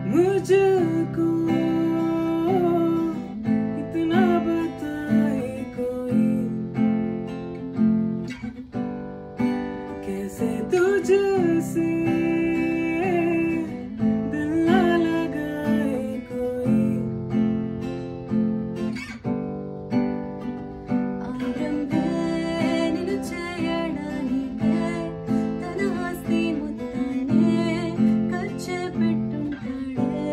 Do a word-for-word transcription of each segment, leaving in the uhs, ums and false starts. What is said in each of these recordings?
मुझको इतना बताए कोई, कैसे तुझसे दिल ना लगाए कोई। आरंभे निन्नु చేయడానికే తన ఆస్తి మొత్తాన్ని ఖర్చు పెట్టుంటాడే,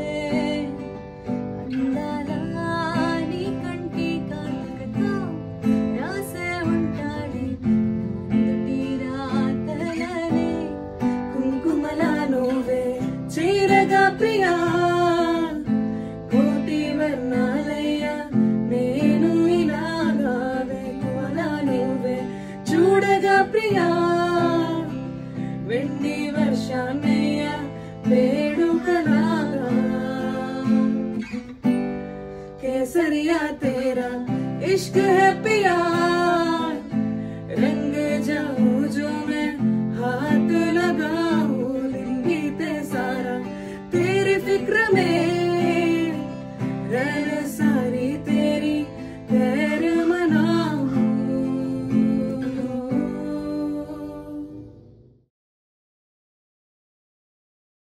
అందాల నీ కంటి కాటుకతో రాసే ఉంటాడే నుదుటి రాతలనే కుంకుమలా నువ్వే చీరగా ప్రియా, కోటి వర్ణాలయ్యా నేను ఇలాగా వేకువలా నువ్వే చూడగా ప్రియా, వెండి వర్షాన్నయ్యా వేడుకలాగా। केसरिया तेरा इश्क है पिया, रंग जाऊं जो मैं